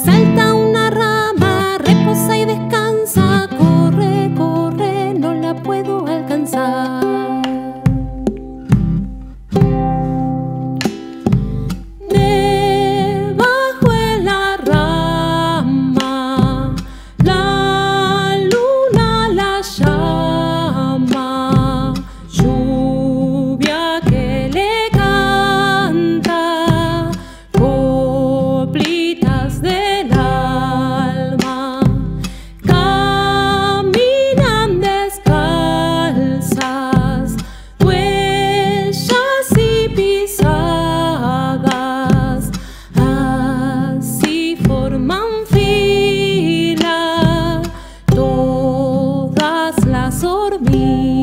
Salta una rama, reposa y descansa. Corre, corre, no la puedo alcanzar. Debajo en la rama, la luna la llama. Lluvia que le canta coplitas del alma. Caminan descalzas, huellas y pisadas, así forman fila todas las hormigas.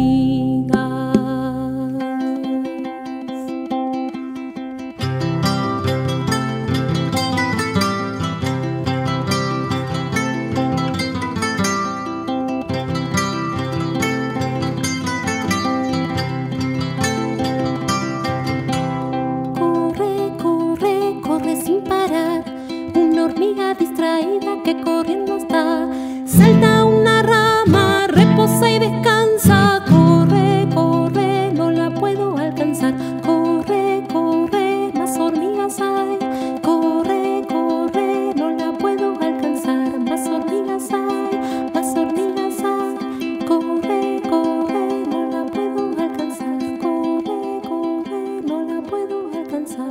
Corre, corre, corre sin parar, una hormiga distraída que corriendo está. Salta una rama, reposa y descansa. Corre, corre, no la puedo alcanzar. Corre, corre, más hormigas hay. Corre, corre, no la puedo alcanzar. Más hormigas hay, más hormigas hay. Corre, corre, no la puedo alcanzar. Corre, corre, no la puedo alcanzar.